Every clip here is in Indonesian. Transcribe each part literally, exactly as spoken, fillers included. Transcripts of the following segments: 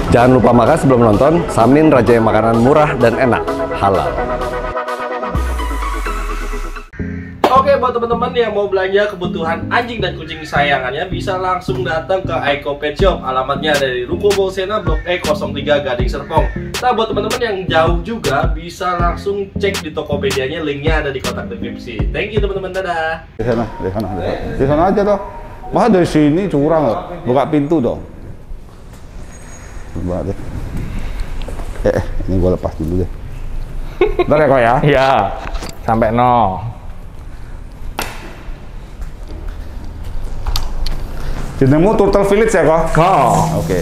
Jangan lupa makan sebelum nonton. Samin, Raja Makanan Murah dan Enak, halal. Oke, buat teman-teman yang mau belanja kebutuhan anjing dan kucing kesayangannya bisa langsung datang ke Aiko Pet Shop. Alamatnya ada di Ruko Bolsena Blok E nol tiga Gading Serpong. Nah, buat teman-teman yang jauh juga bisa langsung cek di Tokopedia-nya, linknya ada di kotak deskripsi. Thank you teman-teman, dadah. Di sana, di sana, di sana, di sana aja toh. Masa dari sini curang loh, buka pintu dong. Coba deh. Eh, eh, ini gua lepas dulu deh. Bentar ya kok ya? Iya, sampai nol. Jenengmu Turtle Village ya kok? Oh. Oke.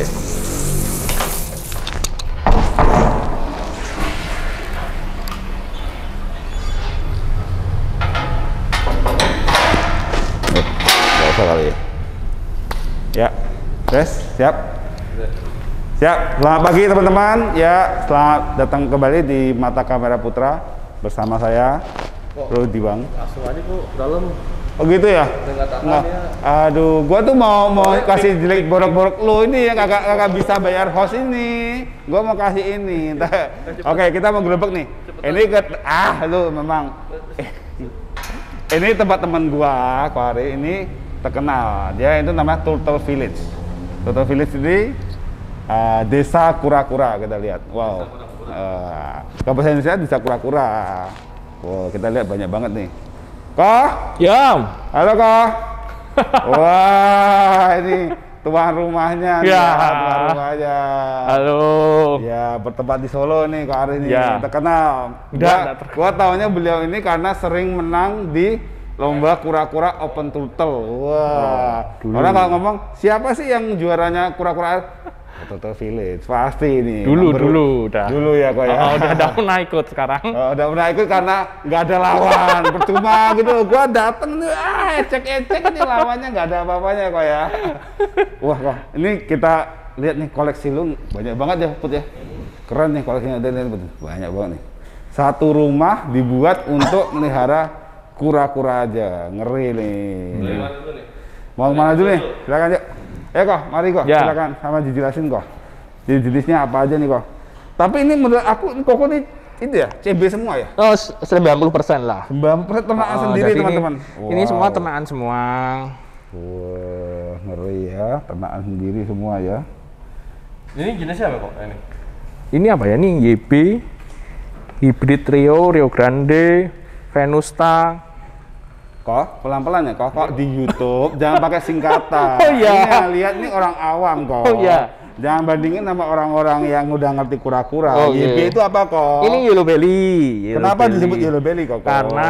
Gak usah kali ya. Ya, guys, siap. Siap. Selamat pagi teman-teman. Ya, selamat datang kembali di Mata Kamera Putra bersama saya, Rudi Bang. Langsung aja Bu, dalam. Oh gitu ya? Nggak. Aduh, gua tuh mau mau kasih jelek borok-borok lo ini yang kagak kagak bisa bayar host ini. Gua mau kasih ini. Oke, kita mau gerebek nih. Ini ke ah lu memang. Ini tempat teman gua, Kwari ini terkenal. Dia itu namanya Turtle Village. Turtle Village ini uh, desa kura-kura, kita lihat. Wow. Uh, Kalau bahasa Indonesia desa kura-kura. Wow, kita lihat banyak banget nih. Kok? Ya. Halo kok. Wah, ini tuan rumahnya. Ya. Nih, tuan rumahnya. Halo. Ya, bertempat di Solo nih kok hari ini. Ya. Terkenal. Udah, Gua, gua taunya beliau ini karena sering menang di lomba kura-kura Open Turtle. Wah. Oh, orang kalau ngomong siapa sih yang juaranya kura-kura Turtle Village? Pasti ini. Dulu, Baru, dulu udah. Dulu ya kok ya. Oh, udah udah pernah ikut sekarang. Oh, udah pernah ikut karena nggak ada lawan, percuma gitu. Gua dateng tuh, ah ecek-ecek ini lawannya nggak ada apa-apanya kok ya. Wah kok, ini kita lihat nih koleksi lu banyak banget ya Put ya. Keren nih koleksinya, ada banyak banget nih. Satu rumah dibuat untuk melihara kura-kura aja, ngeri nih. Mau mana dulu nih? Silakan yuk. Ya kok, mari kok, ya. Silakan sama dijelasin kok. Jadi jenisnya apa aja nih kok. Tapi ini menurut aku ini koko nih itu ya, C B semua ya? Oh, sembilan puluh persen lah. sembilan puluh persen ternakan Oh, sendiri jadi teman-teman. Ini, ini semua ternakan semua. Wah, ngeri ya, ternakan sendiri semua ya. Ini jenisnya apa kok ini? Ini apa ya? Ini Y B, Hybrid Trio, Rio Grande, Venusta. Kok pelan-pelan ya kok, kok di YouTube jangan pakai singkatan. Oh iya. Ini lihat nih orang awam kok. Oh iya. Jangan bandingin sama orang-orang yang udah ngerti kura-kura. Oh, Y B iya. itu apa kok? Ini Yellow Belly. Yellow Kenapa belly. disebut yellow belly kok? Karena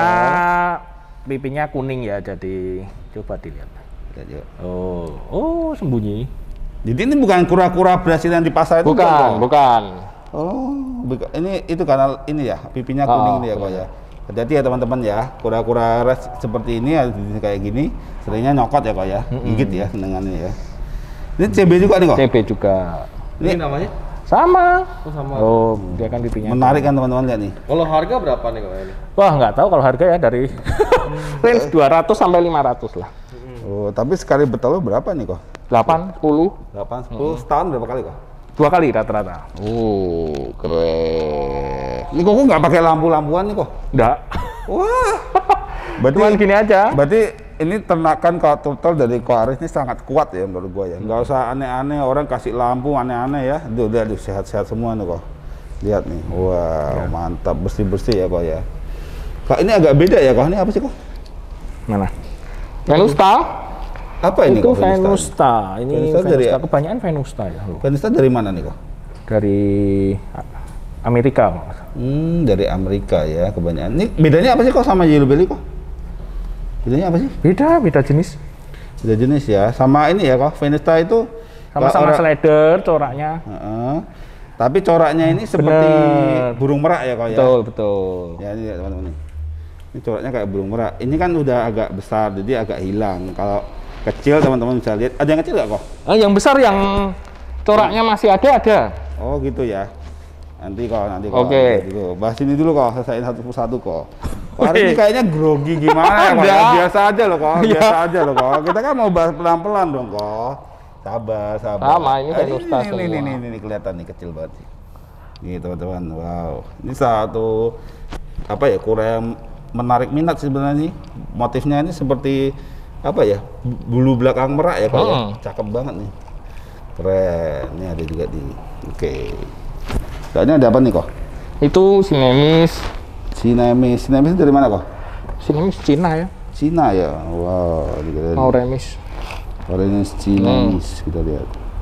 pipinya kuning ya, jadi coba dilihat. Lihat, yuk. Oh, oh sembunyi. Jadi ini bukan kura-kura Brasil yang di pasar itu? Bukan, bukan. Oh, buka- ini itu karena ini ya pipinya Oh, kuning ini ya kok ya. Hati-hati ya teman-teman ya, kura-kura res seperti ini ya kayak gini, seringnya nyokot ya kok ya, gigit ya senengannya ya. Ini C B juga nih kok. C B juga. Ini namanya? Sama. Oh, sama. Oh, dia kan pipinya. Menarik kan teman-teman lihat nih. Kalau harga berapa nih kok ini? Wah, nggak tahu kalau harga ya dari range dua ratus sampai lima ratus lah. Oh, tapi sekali bertelur berapa nih kok? delapan, sepuluh, delapan, sepuluh, setahun berapa kali kok? dua kali rata-rata. Oh, keren. Ini kok nggak pakai lampu-lampuan nih kok? Enggak. Wah. Berarti Cuman gini aja. Berarti ini ternakan kalau turtle dari Koaris ini sangat kuat ya menurut gua ya. Nggak usah aneh-aneh orang kasih lampu aneh-aneh ya. Duh, udah aduh, sehat-sehat semua nih kok. Lihat nih. Wow, mantap bersih-bersih ya kok ya. Kak ini agak beda ya kok. Ini apa sih kok? Mana? Venusta. Apa ini Itu kok? Venusta. Ini Venusta Venusta, dari- kebanyakan Venusta ya. Venusta dari mana nih kok? Dari Amerika. Hmm, dari Amerika ya kebanyakan. Ini bedanya apa sih kok sama Yellow Belly kok? Bedanya apa sih? Beda, beda jenis. Beda jenis ya. Sama ini ya kok. Venusta itu Sama-sama orang- slider coraknya. Heeh. Tapi coraknya ini seperti Bener. burung merak ya kok ya. Betul, betul. Ya ini ya, teman-teman nih. Ini coraknya kayak burung merak. Ini kan udah agak besar jadi agak hilang. Kalau kecil teman-teman bisa lihat. Ada yang kecil nggak kok? Eh, yang besar yang coraknya masih ada ada. Oh gitu ya. Nanti kok, nanti kok. Oke. Dulu. Bahas ini dulu kok, selesaiin satu persatu kok. Kok hari Oke. ini kayaknya grogi gimana ya kok? Ya? Enggak. Biasa aja loh kok, Iya. biasa aja loh kok. Kita kan mau bahas pelan-pelan dong kok. Sabar, sabar. Sama, ini Ah, Venusta ini, semua. ini, ini, ini, ini kelihatan nih kecil banget sih. Nih teman-teman, wow. Ini satu apa ya Korea yang menarik minat sebenarnya nih. Motifnya ini seperti apa ya? Bulu belakang merak ya kalau Hmm. cakep banget nih. Keren. Ini ada juga di. Oke. Okay. Ini ada apa nih kok? Itu Sinemis. Sinemis. Sinemis dari mana kok? Sinemis Cina ya. Cina ya. Wow. Ini Mau remis. Orange Chinese, kita lihat.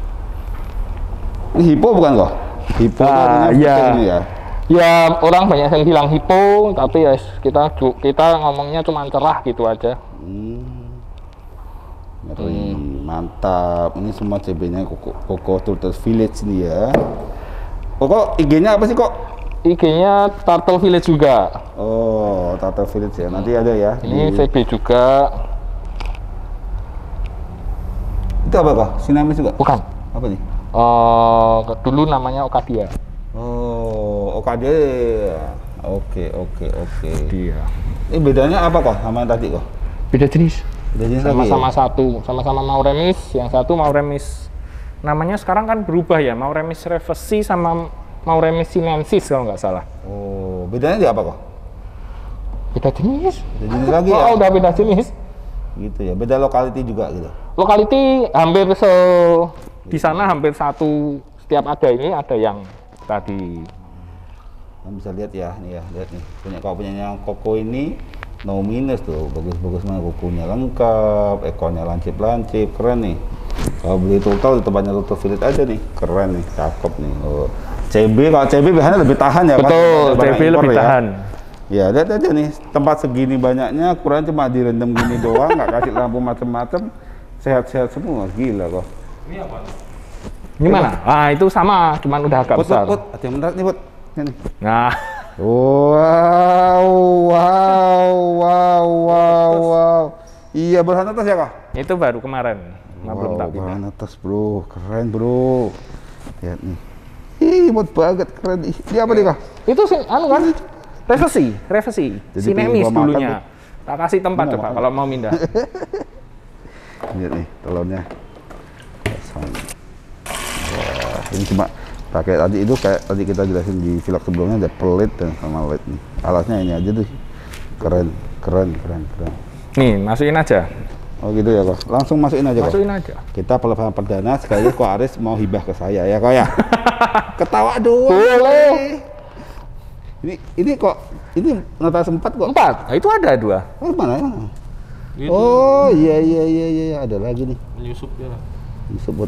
Ini hipo bukan kok? Hipo Ah, ini iya. ini ya. Ya orang banyak yang bilang hipo, tapi ya kita ju- kita ngomongnya cuma cerah gitu aja. Hmm. Ngeri, mantap. Ini semua C B-nya Koko, Koko Turtle Village nih ya. Koko I G-nya apa sih kok? I G-nya Turtle Village juga. Oh, Turtle Village ya. Nanti ada ya. Ini di- V B juga. Itu apa kok? Sinemis juga? Bukan. Apa nih? Eh, dulu namanya Okadia. Oh, Okade. Oke, oke, oke. Dia. Ini bedanya apa kok sama yang tadi kok? Beda jenis. Beda jenis lagi Sama-sama ya? satu, sama-sama mau remis. Yang satu mau remis. Namanya sekarang kan berubah ya, mau remis revesi sama mau remis sinensis kalau nggak salah. Oh, bedanya di apa kok? Beda jenis. Beda jenis lagi ya? Oh, udah beda jenis. Gitu ya. Beda lokality juga gitu. Lokality hampir se di sana hampir satu, setiap ada ini ada yang tadi. Kalian bisa lihat ya, nih ya, lihat nih. Punya kau punya yang Koko ini no minus tuh, bagus-bagus mana kukunya lengkap, ekornya lancip-lancip, keren nih. Kalau beli total di tempatnya Turtle Village aja nih, keren nih, cakep nih. Oh. C B, kalau C B biasanya lebih tahan ya, Mas? Betul, Daripada C B impor lebih ya. tahan. Ya, lihat aja nih, tempat segini banyaknya, kurang cuma direndam gini doang, nggak kasih lampu macem-macem, sehat-sehat semua, gila kok. Ini mana? Ah, itu sama, cuman udah agak Put, besar. put, put, ada yang menarik nih, Put. Ini. Nah, Wow, wow, wow, wow, wow. Iya, berhan atas ya kak? itu baru kemarin. Nah, belum tak pindah. berhan atas bro, keren bro. Lihat nih. Ih, imut banget, keren. Ih, dia apa nih kak? Itu sih, anu kan? Revisi, revisi. Jadi Sinemis pengen gua makan dulunya. tuh. Tak kasih tempat Mau coba makan. kalau mau pindah. Lihat nih, telurnya. Kosong. Wah, ini cuma pakai tadi itu kayak tadi kita jelasin di vlog sebelumnya ada pelit dan sama led nih. Alasnya ini aja tuh. Keren, keren, keren, keren. Nih, masukin aja. Oh gitu ya kok. Langsung masukin aja kok. Masukin aja. Kita pelepasan perdana sekali kok Aris mau hibah ke saya ya kok ya. Ketawa doang. Boleh. Ini ini kok ini nota sempat kok. Empat. Nah, itu ada dua. Oh, mana mana? Gitu. Oh iya iya iya iya ada lagi nih. Menyusup dia lah. Disebut.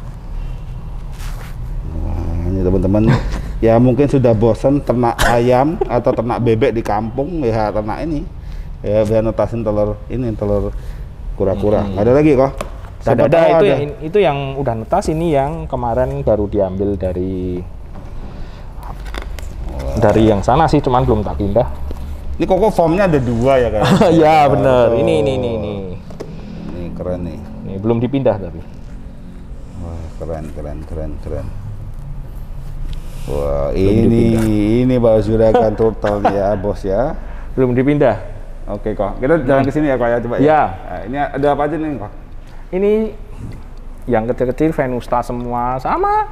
Wah, ini teman-teman ya mungkin sudah bosan ternak ayam atau ternak bebek di kampung ya ternak ini. Ya biar notasin telur ini telur kura-kura. Hmm. Ada lagi kok? Ada, Siapa ada tahu itu ada. yang itu yang udah netas, ini yang kemarin baru diambil dari dari yang sana sih, cuman belum tak pindah. Ini koko formnya ada dua ya kan? Ya bener. Ini ini ini ini. Ini keren nih. Nih, belum dipindah tapi. Wah keren keren keren keren. Wah ini ini baru juragan turtle nih ya bos ya. Belum dipindah. Oke kok. Kita jalan ke sini ya kok ya coba ya. Ya. Nah, ini ada apa aja nih kok? Ini yang kecil-kecil Venusta semua sama.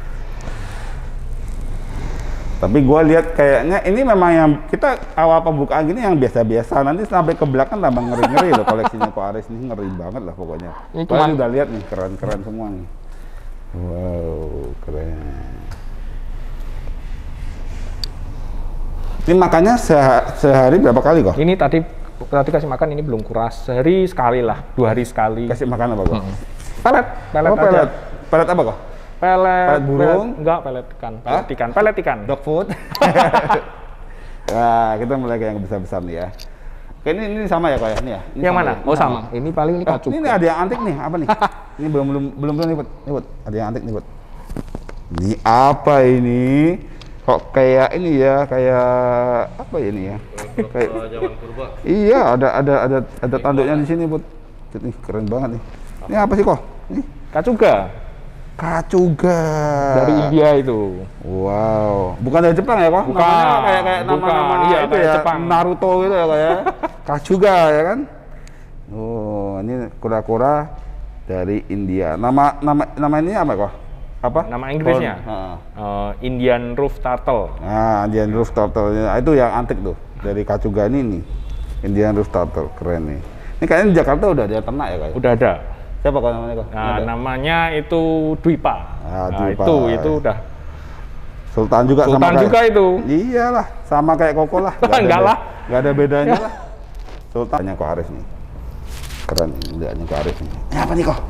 Tapi gua lihat kayaknya ini memang yang kita awal pembukaan gini yang biasa-biasa, nanti sampai ke belakang tambah ngeri-ngeri loh koleksinya Ko Aris nih, ngeri banget lah pokoknya. Ini Kalian cuman- udah lihat nih keren-keren semua nih. Wow keren. Ini makannya seha- sehari berapa kali kok? Ini tadi tadi kasih makan, ini belum kuras. Sehari sekali lah, dua hari sekali. Kasih makan apa kok? Pelet, pelet Oh, aja. pelet. Pelet apa kok? Pelet, Pelet burung? enggak, pelet ikan. Hah? Pelet ikan, pelet ikan. Dog food. Nah, kita mulai ke yang besar-besar nih ya. Oke, ini, ini sama ya kok ya? Ini ya? Ini Yang sama mana? ya? Oh sama. Ini paling ini Oh, kacuk. ini ada yang antik nih, apa nih? Ini belum belum belum belum nih, Bud. Nih, Bud. Ada yang antik nih, Bud. Ini apa ini? Kok kayak ini ya, kayak apa ya ini ya? Kayak Zaman purba. iya, ada ada ada ada tanduknya di sini, Bud. Ini keren banget nih. Ini apa sih kok? Ini Kacuga kacuga. dari India itu. Wow, bukan dari Jepang ya kok? Bukan, Namanya kayak kayak nama-nama bukan. Iya, itu kayak ya, Jepang. Naruto gitu ya kayak. Kacuga ya kan? Oh, ini kura-kura Dari India. Nama nama nama ini apa kok? Apa? Nama Inggrisnya? Gold. Uh, Indian Roof Turtle. Nah, Indian Roof Turtle itu yang antik tuh dari Kacugani nih. Indian Roof Turtle keren nih. Ini kayaknya di Jakarta udah ada ternak ya kayak? Udah ada. Siapa kok namanya kok? Nah, namanya itu Dwipa. Ah, nah, Dwipa. itu itu udah. Sultan juga Sultan sama kayak, juga itu. Iyalah, sama kayak Koko lah. Enggak lah. Enggak ada bedanya lah. Sultannya kok Arif nih. Keren nih, lihatnya kok Arif nih. Ini apa nih kok?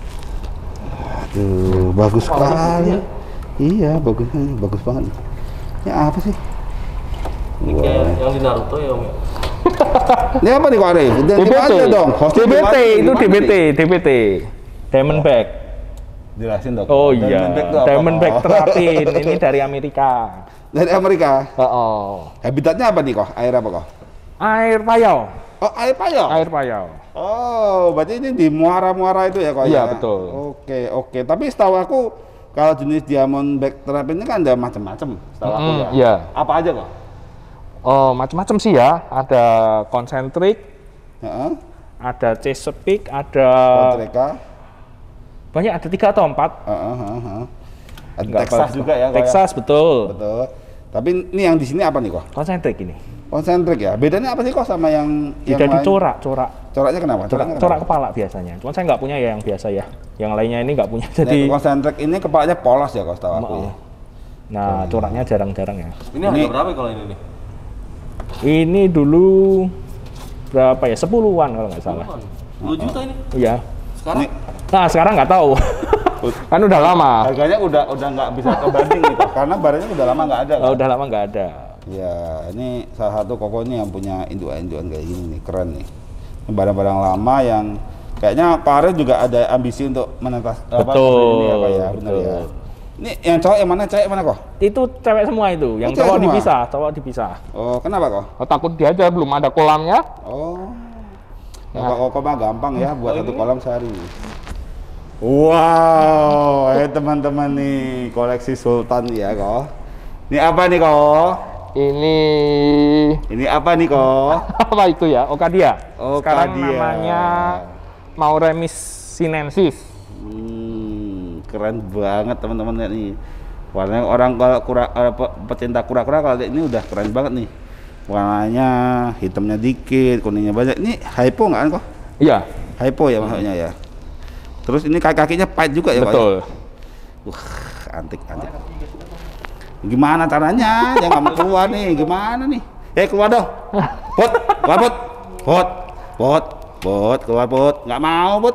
Aduh, bagus sekali. Iya, bagus, bagus banget. Ini apa sih? Ini kayak yang di Naruto ya Om. Ini apa nih kok Arif? D B T dong. D B T itu D B T, D B T. Diamondback. Jelasin dong. Oh iya, Diamondback kok? terapin. Ini dari Amerika. Dari Amerika. Oh, oh. Habitatnya apa nih kok? Air apa kok? Air payau. Oh, air payau. Air payau. Oh, berarti ini di muara-muara itu ya kok? Iya, ya? betul. Oke, oke. Tapi setahu aku kalau jenis Diamondback terapin ini kan ada macam-macam. Setahu aku Mm, ya. iya. Apa aja kok? Oh, macam-macam sih ya. Ada Concentric, Heeh. ada Chesapeake, ada Kontreka. banyak, ada tiga atau empat. Heeh, heeh, heeh. Ada Nggak Texas apa- juga ya kok? Texas Ya? betul. Betul. Tapi ini yang di sini apa nih kok? Concentric ini. Konsentrик ya. Bedanya apa sih kok sama yang yang Tidak lain? dicorak, corak. Coraknya kenapa? Corak, Coraknya corak kenapa? kepala biasanya. Cuman saya nggak punya ya yang biasa ya. Yang lainnya ini nggak punya. Jadi Jadi konsentrik ini kepalanya polos ya kok setahu aku ya. nah, coraknya jarang-jarang ya. Ini harga Ini- berapa kalau ini nih? Ini dulu berapa ya? Sepuluhan kalau nggak salah. sepuluh juta ini. Iya. Sekarang Ini Nah, sekarang nggak tahu. Kan udah lama. harganya udah udah nggak bisa kebanding nih kok, karena barangnya udah lama nggak ada. Oh, Kan? udah lama nggak ada. Ya, ini salah satu Koko ini yang punya induan-induan kayak gini nih, keren nih. Ini barang-barang lama yang kayaknya Pak Arif juga ada ambisi untuk menentas apa, Betul, ini ya, Pak ya, benar ya. betul. Ini yang cowok yang mana, cewek mana kok? Itu cewek semua itu. Yang Oh, cewek cowok semua? dipisah, cowok dipisah. Oh, kenapa kok? Oh, takut dia aja belum ada kolamnya. Oh, Nah. Koko Koko mah gampang ya buat satu kolam sehari. Wow, eh teman-teman nih koleksi Sultan ya kok. Ini apa nih kok? Ini Ini apa nih kok? apa itu ya? Okadia. Sekarang Okadia. namanya Mauremis sinensis. Hmm, keren banget teman-teman lihat nih. Warnanya orang kalau kura, eh, pe- pecinta kura-kura kalau lihat ini udah keren banget nih. Warnanya hitamnya dikit, kuningnya banyak. Ini hypo nggak kan kok? Iya, Hypo ya maksudnya ya. Terus ini kaki-kakinya pahit juga ya kok? betul. Ya? Wah, antik antik. Gimana caranya? Dia nggak mau keluar nih. Gimana nih? Eh keluar dong. Bot, keluar bot. Bot, bot, bot, keluar bot. Nggak mau bot.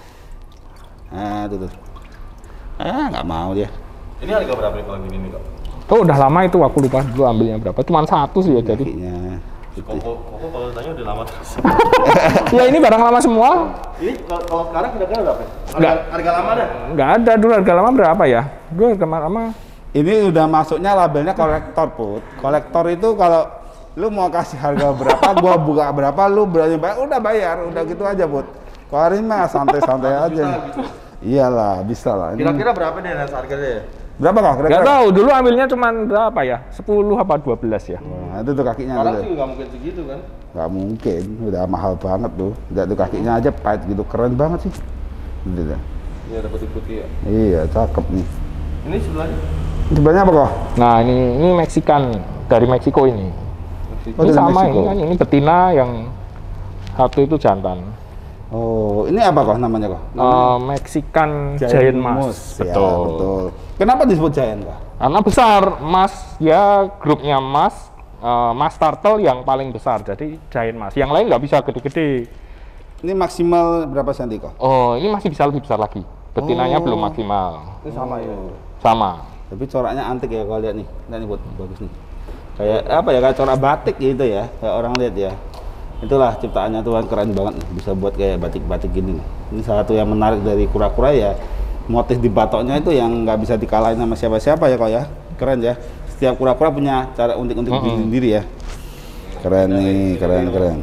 Nah, tuh tuh. Ah, nggak mau dia. ini harga berapa nih kalau gini nih kok? Oh, udah lama itu aku lupa dulu ambilnya berapa. Cuman satu sih ya jadi. Kakinya. Koko, Koko kalau tanya udah lama terus. Ya ini barang lama semua. Ini kalau kalau sekarang kira-kira berapa? Enggak. Harga, harga lama dah. Nggak ada dulu harga lama berapa ya? Dulu harga lama. Ini udah masuknya labelnya kolektor put. Kolektor itu kalau lu mau kasih harga berapa, gua buka berapa, lu berani bayar, udah bayar, udah gitu aja put. Kalau hari mah santai-santai aja. Iyalah, bisa lah. Ini- Kira-kira berapa nih harganya ya? Berapa kok? Nggak Kira-kira? tahu, dulu ambilnya cuman berapa ya? sepuluh apa dua belas ya? Nah, itu tuh kakinya Sekarang tuh. sih nggak mungkin segitu kan? Nggak mungkin, udah mahal banget tuh. Lihat tuh kakinya aja pahit gitu, keren banget sih. Gitu dah. Ini ada putih-putih ya. Iya, cakep nih. Ini sebelahnya. Sebenarnya apa kok? Nah, ini ini Meksikan dari Meksiko ini. Oh, ini dari sama Meksiko. ini kan, ini betina yang satu itu jantan. Oh, ini apa kok namanya kok? Eh, Meksikan Giant, Mas. Ya, betul. Kenapa disebut Giant kok? Karena besar, Mas ya grupnya Mas, eh, Mas Turtle yang paling besar, jadi Giant Mas. Yang lain nggak bisa gede-gede. Ini maksimal berapa senti kok? Oh, ini masih bisa lebih besar lagi. Betinanya Oh. belum maksimal. Ini sama ya. Sama. Tapi coraknya antik ya kalau lihat nih. Lihat nih buat bagus nih. Kayak apa ya? Kayak corak batik gitu ya. Kayak orang lihat ya. Itulah ciptaannya Tuhan, keren banget nih. Bisa buat kayak batik-batik gini nih. Ini salah satu yang menarik dari kura-kura ya. Motif di batoknya itu yang nggak bisa dikalahin sama siapa-siapa ya kok ya. Keren ya. Setiap kura-kura punya cara unik-unik Mm-mm. sendiri ya. Keren nih, keren keren.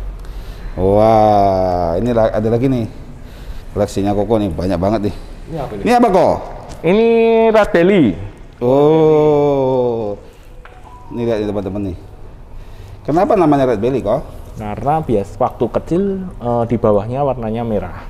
Wah, ini la- ada lagi nih. Koleksinya Koko nih banyak banget nih. Ini apa ini? Ini apa kok? Ini Red Belly. Oh, ini lihat nih teman-teman nih. Kenapa namanya red belly kok? Karena bias waktu kecil eh, di bawahnya warnanya merah.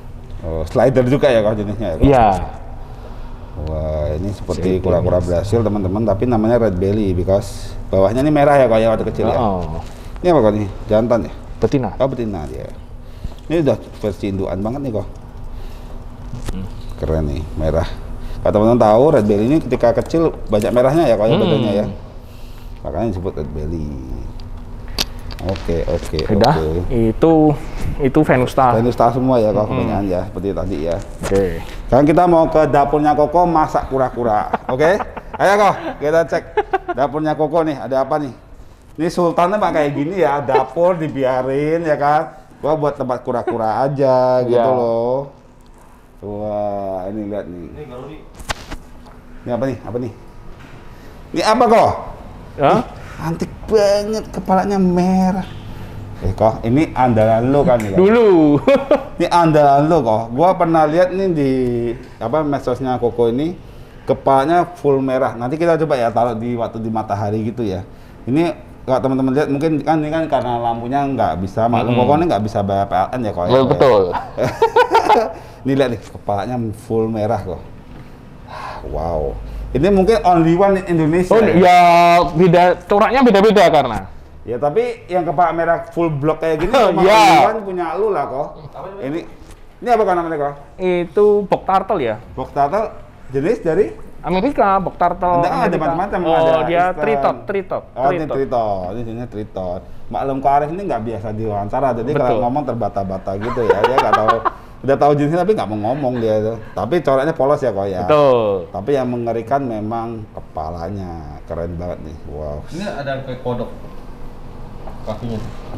Oh, slider juga ya kok jenisnya ya? Iya. Wah, ini seperti kura-kura Brasil teman-teman, tapi namanya red belly because bawahnya ini merah ya kok ya waktu kecil ya. Oh. Ini apa kok nih? Jantan ya? Betina. Oh, betina dia. Ini udah versi induan banget nih kok. Keren nih, merah. Kalau teman-teman tahu red belly ini ketika kecil banyak merahnya ya kok ya, Hmm. badannya ya. Makanya disebut red belly. Oke, oke, Udah, oke. itu itu Venusta. Venusta semua ya kok Hmm. kebanyakan ya, seperti tadi ya. Oke. Sekarang kita mau ke dapurnya Koko masak kura-kura. Oke? Ayo kok, kita cek dapurnya Koko nih, ada apa nih? Ini sultannya pak kayak gini ya, dapur dibiarin ya kan. Gua buat tempat kura-kura aja gitu Ya. loh. Wah, ini lihat nih. Ini kalau di Ini apa nih? Apa nih? Ini apa kok? Hah? Antik banget, kepalanya merah. Eh kok, ini andalan lo kan nih? Kok? Dulu. Ini andalan lo kok. Gua pernah lihat nih di apa medsosnya Koko ini kepalanya full merah. Nanti kita coba ya taruh di waktu di matahari gitu ya. Ini kalau teman-teman lihat mungkin kan ini kan karena lampunya nggak bisa, maklum Mm-hmm. Koko ini nggak bisa bayar P L N ya kok. Betul, Ya, betul. Ini lihat nih kepalanya full merah kok. Wow. Ini mungkin only one in Indonesia. Oh ya? ya beda, coraknya beda-beda karena. Ya tapi yang kepala merah full block kayak gini cuma Ya. only one punya lu lah kok. Ini ini apa kan namanya kok? Itu bok turtle ya. Box turtle jenis dari Amerika, bok turtle. Ada- ada Amerika. macam-macam, Oh, ada dia Eastern. tritot, tritot. Oh, ini triton, ini jenisnya triton. Maklum Kak Arif ini nggak biasa diwawancara, jadi Betul. kalau ngomong terbata-bata gitu ya, dia nggak tahu, udah tahu jenisnya tapi nggak mau ngomong dia itu. Tapi coraknya polos ya kok ya. Betul. Tapi yang mengerikan memang kepalanya, keren banget nih, wow. ini ada kayak kodok kakinya.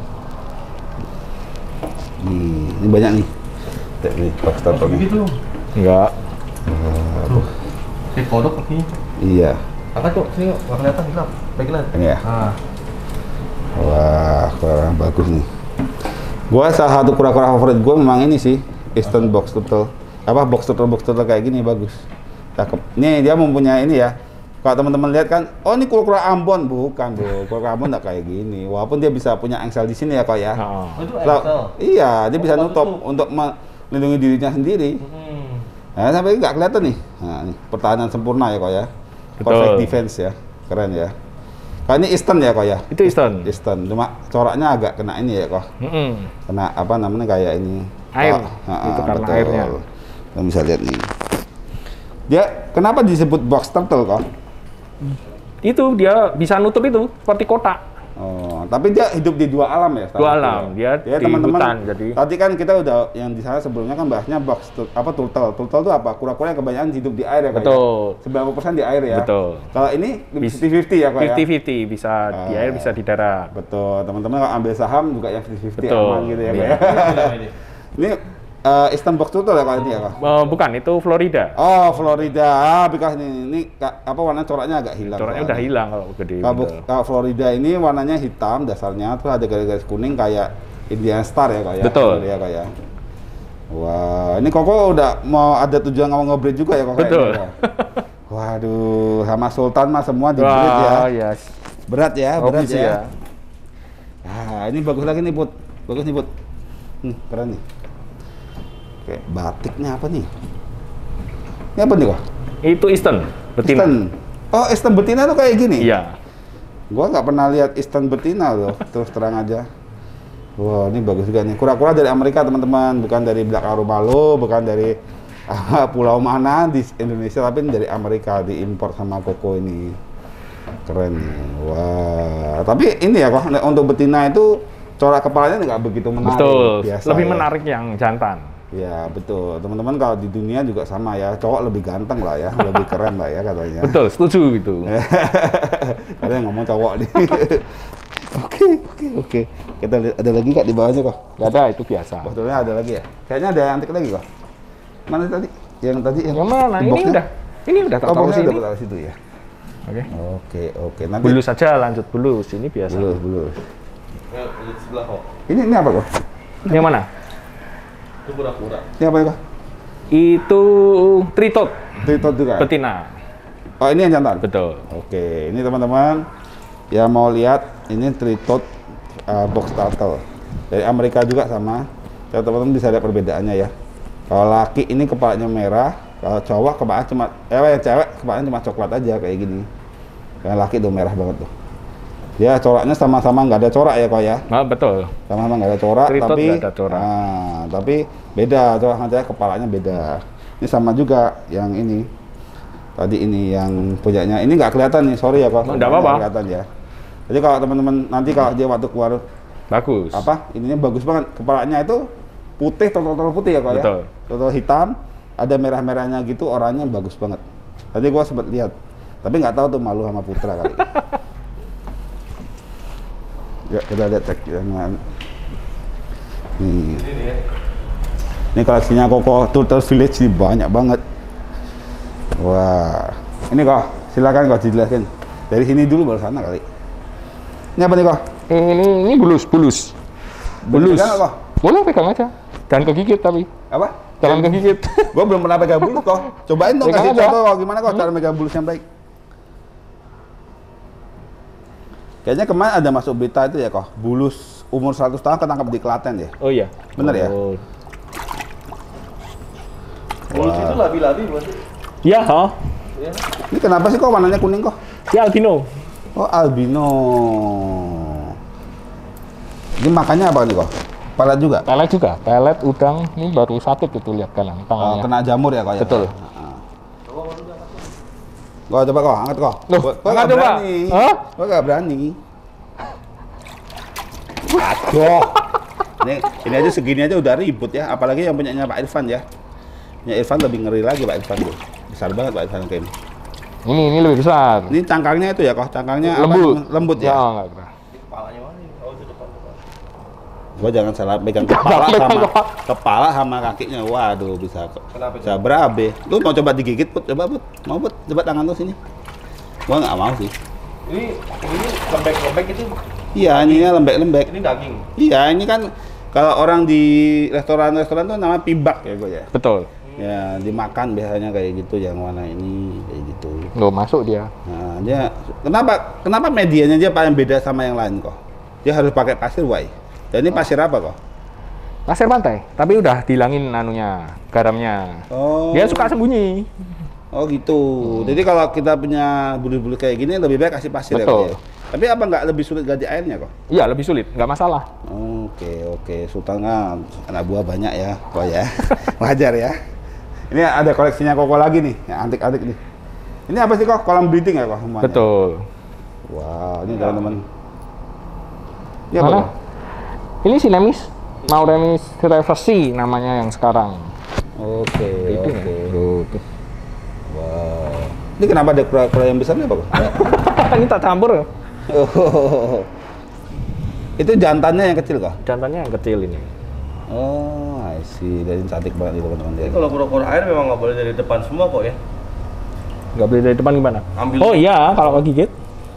Hmm, ini banyak nih. Lihat nih, box turtle nih. Begitu. Enggak. Kayak kodok kakinya. Iya, Angkat kok, sini kok. Nggak kelihatan, gelap. Baik kelihatan. ini ya. Ah. Wah, kura bagus nih. Gua salah satu kura-kura favorit gua memang ini sih, Eastern box turtle. Apa box turtle box turtle kayak gini bagus. Cakep. Nih dia mempunyai ini ya. Kalau teman-teman lihat kan, oh ini kura-kura Ambon, bukan bro. Kura-kura Ambon nggak kayak gini. Walaupun dia bisa punya engsel di sini ya kok ya. Oh. Oh, itu Lah, Excel. iya, dia Oh, bisa bagus nutup tuh. untuk melindungi dirinya sendiri. Hmm. Nah, sampai nggak kelihatan nih. Nah, nih pertahanan sempurna ya kok ya. Betul. Perfect defense ya, keren ya. Kalau ini Eastern ya kok ya. Itu Eastern. Eastern, cuma coraknya agak kena ini ya kok. Mm-mm. Kena apa namanya kayak ini. Air. Oh, ha-ha, Itu karena betul. airnya. Kamu bisa lihat nih. Dia kenapa disebut box turtle kok? Itu dia bisa nutup itu seperti kotak. Oh, tapi dia hidup di dua alam ya? setahu Dua aku alam, ya? dia di teman-teman, hutan, jadi. tadi kan kita udah yang di sana sebelumnya kan bahasnya box tur- apa turtle. Turtle itu apa? Kura-kura yang kebanyakan hidup di air ya Kak, ya? Betul. sembilan puluh persen di air ya. Betul. Kalau ini Bis- fifty fifty ya Kak ya? fifty fifty bisa di Ah. air bisa di darat. Betul. Teman-teman kalau ambil saham juga yang fifty fifty Betul. aman gitu ya Kak Iya. ya. Ini. Ini eh, Eastern box turtle ya Kak ini ya Kak? Oh, bukan, itu Florida. Oh, Florida. Ah, because ini, ini ka- apa warna coraknya agak hilang. Coraknya soalnya. udah hilang kalau gede. Kalau betul. kalau Florida ini warnanya hitam dasarnya, terus ada garis-garis kuning kayak Indian Star ya Kak ya. Betul. Ya Kak ya. Wah, ini Koko udah mau ada tujuan mau nge-breed juga ya Kok? Betul. Waduh, sama Sultan mah semua di-breed ya. Wah, yes. Berat ya, berat Hobi sih ya. Ah, ini bagus lagi nih, Put. Bagus nih, Put. Hmm, keren nih. Oke, batiknya apa nih? Ini apa nih kok? Itu Eastern, betina. Eastern. Oh, Eastern betina tuh kayak gini? Iya. Gua nggak pernah lihat Eastern betina loh, terus terang aja. Wah, ini bagus juga nih. Kura-kura dari Amerika, teman-teman. Bukan dari Black Arubalo, bukan dari ah, pulau mana di Indonesia, tapi dari Amerika, diimpor sama Koko ini. Keren nih. Wah, tapi ini ya kok, untuk betina itu corak kepalanya nggak begitu menarik. Betul. Biasa Lebih ya. menarik yang jantan. Ya betul, teman-teman kalau di dunia juga sama ya, cowok lebih ganteng lah ya, lebih keren lah ya katanya. Betul, setuju gitu. Ada yang ngomong cowok nih. Oke, oke, oke. Kita lihat ada lagi kak di bawahnya kok. Gak ada, itu biasa. Sebetulnya ada lagi ya. Kayaknya ada yang antik lagi kok. Mana tadi? Yang tadi yang, Yang mana? di Ini boxnya? udah. Ini udah tak Oh, tahu boxnya sini. udah taruh situ ya. Oke. Oke, oke. Nanti Bulus saja, lanjut bulus. Ini biasa. bulus, bulus. Ya, di sebelah kok. Ini ini apa kok? Yang mana? Itu kura-kura. Ini apa kok? Itu tritot, Triton juga. betina. Oh ini yang jantan. Betul. Oke, ini teman-teman yang mau lihat ini triton uh, box turtle dari Amerika juga sama. Ya, teman-teman bisa lihat perbedaannya ya. Kalau laki ini kepalanya merah, kalau cowok kepalanya cuma, eh cewek kepalanya cuma coklat aja kayak gini. Kayak laki tuh merah banget tuh. Ya coraknya sama-sama nggak ada corak ya kok ya. Nah, betul. Sama-sama nggak ada corak, Tritot tapi nggak ada corak. Nah, tapi beda corak aja kepalanya beda. Ini sama juga yang ini. Tadi ini yang punyanya ini nggak kelihatan nih, sorry ya kok. Nggak apa-apa. Kelihatan ya. Jadi kalau teman-teman nanti kalau dia waktu keluar Bagus. apa, ininya bagus banget. Kepalanya itu putih, total putih ya kok ya. Betul. Total hitam, ada merah-merahnya gitu, orangnya bagus banget. Tadi gua sempat lihat, tapi nggak tahu tuh malu sama Putra kali. Ya, kita lihat cek jangan. Nih. Ini koleksinya Koko Turtle Village ini banyak banget. Wah, ini kok silakan kok dijelaskan. Dari sini dulu baru sana kali. Ini apa nih kok? Ini ini bulus, bulus. Boleh Bulus. pegang nggak, kok? Boleh pegang aja. Jangan kegigit tapi. Apa? Jangan kegigit. Gua belum pernah pegang bulus kok. Cobain dong, Pegang kasih aja. contoh kok gimana kok cara megang bulus yang baik. Kayaknya kemarin ada masuk berita itu ya kok, bulus umur seratus tahun ketangkap di Klaten ya. Oh iya. Bener ya? Oh. Bulus itu labi-labi buat sih. Iya, ha. Ya. Ini kenapa sih kok warnanya kuning kok? Ya albino. Oh albino. Ini makannya apa nih kok? Pelet juga? Pelet juga. Pelet, udang. Ini baru satu itu lihat kanan Oh, tangannya. kena jamur ya kok ya? Betul. Kok coba kok, angkat kok. Loh, Gua- gua angkat nggak coba. berani. Hah? Gua nggak berani. Aduh. Ini, ini aja segini aja udah ribut ya, apalagi yang punyanya Pak Irfan ya. Punya Irfan lebih ngeri lagi Pak Irfan tuh. Besar banget Pak Irfan kayak ini. Ini ini lebih besar. Ini cangkangnya itu ya kok, cangkangnya apa? Lembut. Lembut ya. Ya, enggak kena. Kepalanya mana? Oh, itu depan depan. Gua jangan salah pegang kepala Pegang sama kepala. kepala sama kakinya. Waduh, bisa Kenapa itu? bisa berabe. Lu mau coba digigit, Put? Coba, Put. Mau, Put? Coba tangan lu sini. Gua nggak mau sih. Ini ini lembek-lembek itu. Iya, ininya lembek-lembek. Ini daging. Iya, ini kan kalau orang di restoran-restoran tuh namanya pibak ya, gua ya. Betul. Ya, dimakan biasanya kayak gitu yang warna ini kayak gitu. Loh, masuk dia. Nah, dia kenapa kenapa medianya dia paling beda sama yang lain kok? Dia harus pakai pasir why? Dan ini pasir apa kok? Pasir pantai, tapi udah dihilangin anunya, garamnya. Oh. Dia suka sembunyi. Oh gitu. Jadi kalau kita punya bulu-bulu kayak gini lebih baik kasih pasir ya, Betul. Kok, ya? Tapi apa nggak lebih sulit ganti airnya kok? Iya, lebih sulit, nggak masalah. Oke oke. Sultan kan anak buah banyak ya, kok ya. Wajar ya. Ini ada koleksinya Koko lagi nih, yang antik-antik nih. Ini apa sih kok? Kolam breeding ya kok semuanya? Betul. Wow, ini teman-teman. Ini apa Mana? kok? Ini Sinemis, Mauremis Revesi namanya yang sekarang. Oke Itu oke. ya. Tuh, tuh. Wow. Ini kenapa ada kura-kura yang besar nih apa kok? Ini tak campur. Oh. Itu jantannya yang kecil kok? Jantannya yang kecil ini. Oh, I see. Dari cantik banget nih teman-teman dia. Kalau kura-kura air memang nggak boleh dari depan semua kok ya. Nggak boleh dari depan gimana? Ambil. Oh iya, kalau kegigit.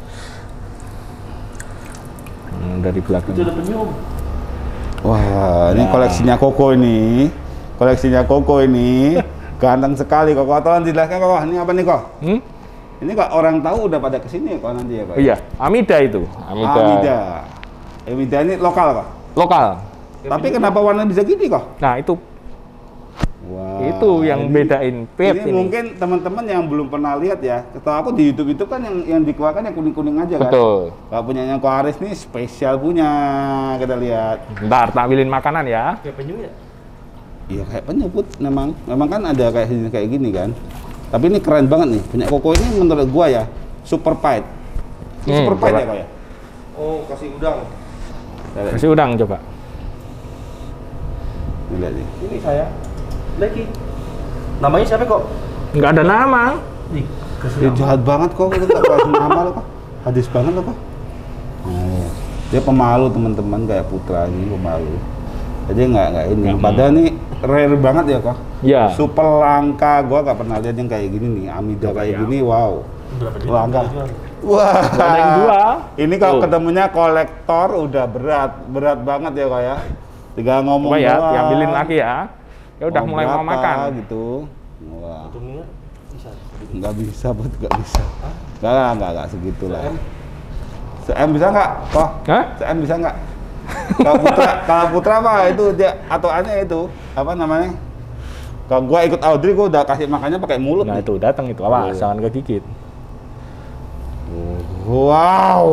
Hmm, dari belakang. Itu ada penyium. Wah, ini Nah. koleksinya Koko ini. Koleksinya Koko ini. Ganteng sekali Koko. Tolong dijelaskan Koko, ini apa nih kok? Hmm? Ini kok orang tahu udah pada kesini ya kok nanti ya kok? Oh iya, Amida itu. Amida. Amida. Amida ini lokal kok. Lokal. Tapi kenapa warna bisa gini kok? Nah, itu Wah, itu yang ini- bedain pet Ini, ini. mungkin teman-teman yang belum pernah lihat ya. Setahu aku di YouTube itu kan yang yang dikeluarkan yang kuning-kuning aja kan. Betul. Kalau punyanya Ko Aris nih spesial punya, kita lihat. Ntar tampilin makanan ya. Kayak penyu ya? Iya kayak penyebut memang. Memang kan ada kayak gini kayak gini kan. Tapi ini keren banget nih. Punya Koko ini menurut gua ya super fight. Ini Hmm, super fight coba. ya kok ya. Oh, kasih udang. Kita lihat. Kasih udang coba. Ini lihat nih. Ini saya. Lagi. Namanya siapa kok? Nggak ada nama. Ih, kasih Dia nama. jahat banget kok, lu tak kasih nama lo kok. Hadis banget lo kok. Nah, iya. Dia pemalu teman-teman kayak Putra ini pemalu. Jadi nggak nggak ini. Nggak Padahal nih rare banget ya kok. Ya. Super langka, gua nggak pernah lihat yang kayak gini nih. Amida kayak ya. gini, wow. Berapa juta? Langka. Jual? Wah. Ada yang dua. Ini kalau Tuh. ketemunya kolektor udah berat, berat banget ya kok ya. Tinggal ngomong Coba ya, doang. diambilin lagi ya. Ya udah mulai mau berapa makan. gitu. Wah. Untungnya bisa. Nggak bisa, buat nggak bisa. Nggak, nggak, nggak, nggak segitulah. Se-M bisa nggak? Kok? Hah? Se-M bisa nggak? Kalau Putra, kalau Putra apa itu dia atoannya itu apa namanya? Kalau gua ikut Audrey, gua udah kasih makannya pakai mulut. Nah nih. itu datang itu, awas, Oh. jangan kegigit. Wow,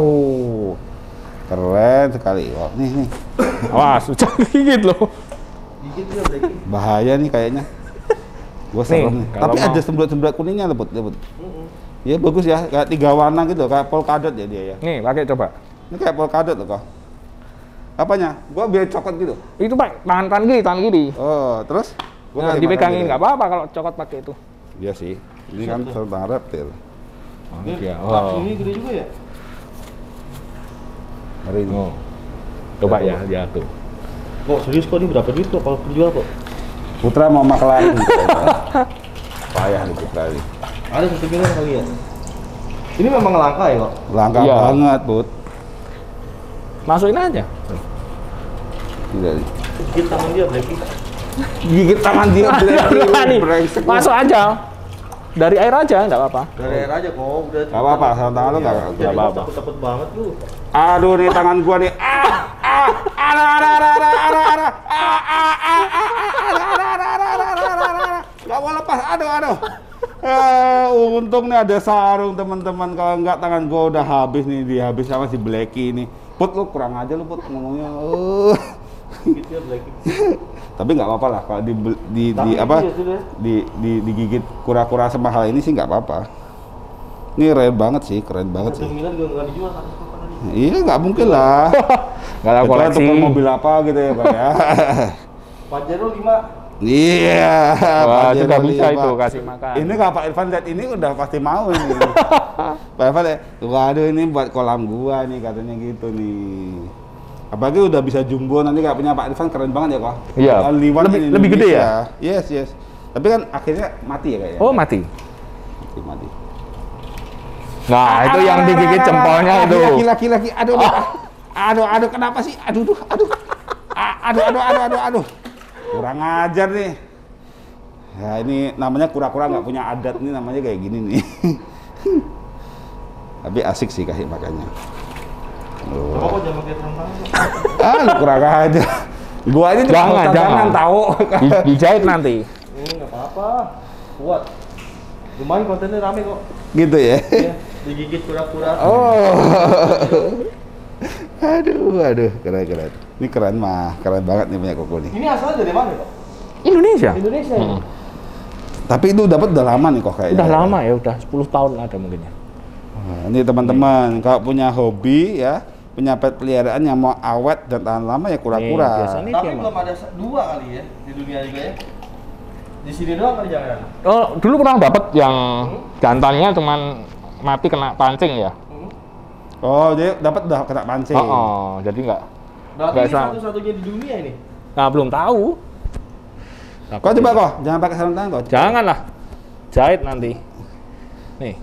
keren sekali. Wow, nih nih, Awas, jangan kegigit loh. Gigit dia Blacky. bahaya nih kayaknya. Gua serem nih. kalau Tapi mau- ada semburat-semburat kuningnya loh, Put. Ya, Put. Mm-mm. Ya bagus ya, kayak tiga warna gitu, kayak polkadot ya dia ya. Nih, pakai coba. Ini kayak polkadot loh kok. Apanya? Gua biar coklat gitu. Itu Pak, tangan tangan kiri, tangan kiri. Oh, terus? Gua Nah, kasih dipegangin makan nggak gitu. apa-apa kalau coklat pakai itu. Iya sih. Ini kan tentang reptil. Oh, Ini iya. lap Oh. ini gede juga ya? Hari ini. Oh. Coba ya, ya tuh. Kok serius kok ini berapa duit kok kalau dijual kok? Putra mau maklarin. Payah nih Putra ini. Ada satu miliar kali ya? Ini memang langka ya kok? Langka Iya. banget, Put. Masukin aja. Tidak. Gigit tangan dia Blacky. Gigit tangan dia Nih, brengsek. masuk aja. Dari air aja, nggak apa-apa. Dari air aja kok udah. Gak apa-apa, sama tangan lu gak Jadi apa-apa. takut-takut banget lu. Aduh nih tangan gua nih. Ah, ah, ada, ada, ada, ada, ada, ada. Ah, ah, ah, ah, ada, ada, ada, ada, ada, ada, ada, ada. Gak mau lepas. Aduh, aduh. Eh, untung nih ada sarung teman-teman. Kalau enggak tangan gua udah habis nih, dihabis sama si Blacky ini. Put lu kurang aja lu Put ngomongnya. Uh. Gigit dia Blacky. Tapi nggak apa-apa lah kalau di di, di Tapi apa iya sudah. di, di digigit kura-kura semahal ini sih nggak apa-apa. Ini keren banget sih, keren banget Satu sih. miliar juga nggak dijual kan? Apa tadi? Iya nggak mungkin lah. Nggak ada Kecuali koleksi. tukang mobil apa gitu ya Pak ya. Pajero lima. Iya. Wah, Pajero juga bisa lima. itu kasih makan. Ini kalau Pak Irfan lihat ini udah pasti mau ini. Pak Irfan ya, waduh ini buat kolam gua nih katanya gitu nih. Apalagi udah bisa jumbo nanti kayak punya Pak Irfan keren banget ya kok. Iya. Only one Lebih- in lebih gede ya? Indonesia. Yes, yes. Tapi kan akhirnya mati ya kayaknya. Oh, mati. Mati, mati. Nah, itu yang digigit jempolnya itu. Laki, laki, laki. Aduh, aduh, aduh, aduh, kenapa sih? Aduh, aduh, aduh, A- aduh, aduh, aduh, aduh, aduh. Kurang ajar nih. Ya ini namanya kura-kura nggak punya adat nih, namanya kayak gini nih. Tapi asik sih kasih makannya. Coba kok jangan pakai tangan. Ah, lu kurang aja. Gua ini cuma Jangan, tangan jangan. tahu. Di- dijahit nanti. Ini nggak apa-apa. Kuat. Lumayan kontennya rame kok. Gitu ya. Ya, digigit kura-kura. Oh. Aduh, aduh, keren, keren. Ini keren mah, keren banget nih punya koko nih. Ini asalnya dari mana kok? Indonesia. Indonesia ya? Hmm. Tapi itu dapat udah lama nih kok kayaknya. Udah lama ya, udah sepuluh tahun ada mungkin ya. Nah, ini teman-teman, kalau punya hobi ya, punya pet peliharaan yang mau awet dan tahan lama ya Nih, kura-kura. biasanya Tapi dia belum mah. ada sa- dua kali ya di dunia juga ya. Di sini doang kali jangan. Oh, dulu pernah dapat yang jantannya cuman mati kena pancing ya. Hmm. Oh, dia dapat udah kena pancing. Oh, oh, jadi nggak. Berarti Nggak ini sama. satu-satunya di dunia ini. Nah, belum tahu. Kau coba kok, jangan pakai sarung tangan kok. Janganlah. Jahit nanti. Nih.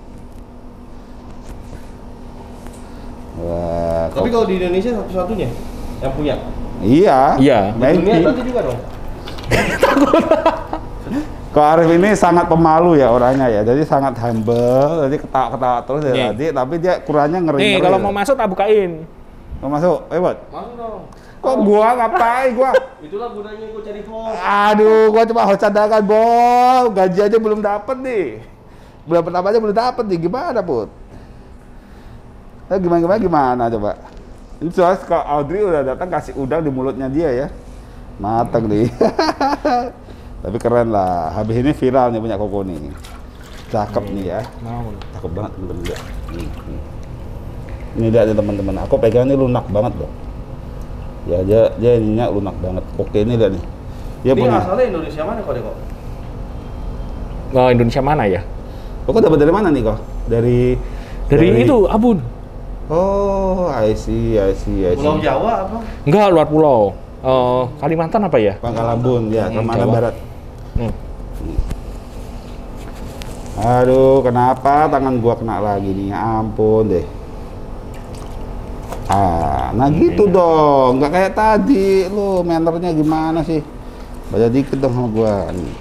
Wah, Tapi kok- kalau di Indonesia satu-satunya yang punya. iya. Iya. Di dunia Maybe. berarti juga dong. Kok Arif ini sangat pemalu ya orangnya ya, jadi sangat humble, jadi ketawa-ketawa terus dari Nih. tadi, tapi dia kurangnya ngeri. Nih, kalau mau masuk tak bukain. mau masuk, eh buat. Masuk dong. Kok gua ngapain gua? Itulah gunanya gua cari host. Aduh, gua cuma harus cadangan, Bob. Gaji aja belum dapet nih. Bulan pertama aja belum dapet nih, gimana, Put? Eh, gimana, gimana, gimana coba? Ini soalnya kalau Audrey udah datang kasih udang di mulutnya dia ya. Mateng nih. Tapi keren lah, habis ini viral nih punya koko nih. Cakep nih ya. Mau. Cakep banget teman-teman lihat. Nih, nih. Ini lihat ya teman-teman, aku pegang ini lunak banget loh. Ya dia dia ininya lunak banget. Oke ini lihat nih. Dia Ini punya. asalnya Indonesia mana kok deh kok? Oh, Indonesia mana ya? Kok dapat dari mana nih kok? Dari Dari, itu, Abun. Oh, I see, I see, I see. Pulau Jawa apa? Enggak, luar pulau. Eh, Kalimantan apa ya? Pangkalambun ya, Hmm, Kalimantan Jawa. Barat. Hmm. Aduh, kenapa tangan gua kena lagi nih? Ya ampun deh. Ah, nah gitu dong. Nggak kayak tadi. Lu mannernya gimana sih? Baca dikit dong sama gua. Nih.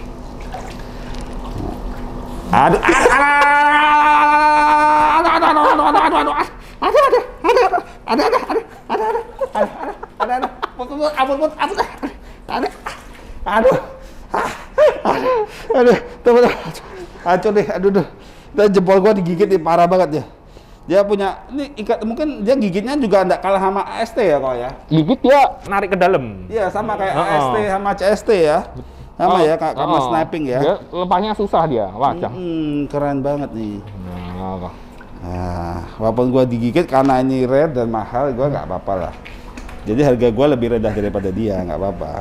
Aduh, aduh, aduh, aduh, aduh, aduh, aduh, aduh, aduh, aduh, aduh, aduh, aduh, aduh, aduh, aduh, aduh, aduh, put, put, ampun, put, ampun, aduh, aduh, ah, aduh, aduh, teman-teman, hancur deh, aduh, aduh, dan jempol gua digigit nih, parah banget ya. Dia punya, ini ikat, mungkin dia gigitnya juga enggak kalah sama A S T ya kok ya? Gigit dia narik ke dalam. Iya, sama kayak Oh, A S T oh. sama C S T ya. Sama Oh, ya, kayak sama oh. sniping ya. Dia lepasnya susah dia, wajah. Hmm, keren banget nih. Nah, Nah, walaupun gua digigit karena ini rare dan mahal, gua nggak apa-apa lah. Jadi harga gua lebih rendah daripada dia, nggak apa-apa.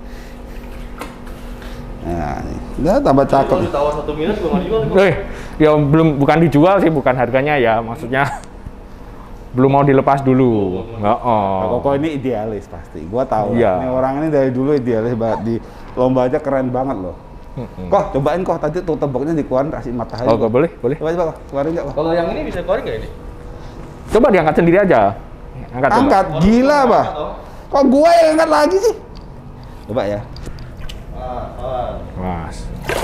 Nah, nih. Udah tambah cakep. Kalau ditawar satu miliar juga nggak dijual. Eh, ya belum bukan dijual sih, bukan harganya ya, maksudnya belum mau dilepas dulu. Nggak, oh. Koko ini idealis pasti. Gua tahu. Iya. Ini orang ini dari dulu idealis banget, di lomba aja keren banget loh. Mm-mm. Kok cobain kok tadi tuh tebaknya dikeluarin kasih matahari. Oh, boleh, boleh. Coba coba kok, keluarin nggak kok? Kalau yang ini bisa keluarin nggak ini? Coba diangkat sendiri aja. Angkat, coba. Angkat, gila bah. Kok gua yang angkat lagi sih? Coba ya. Ah, ah. Mas.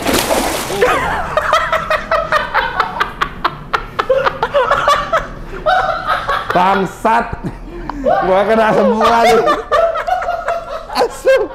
Bangsat. Gua kena semua nih. Asem.